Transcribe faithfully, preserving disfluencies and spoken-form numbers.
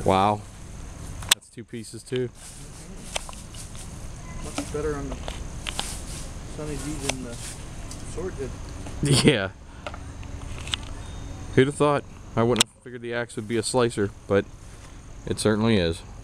Wow. That's two pieces too. Much better on the Sunny D than the sword did. Yeah. Who'd have thought? I wouldn't have figured the axe would be a slicer, but it certainly is.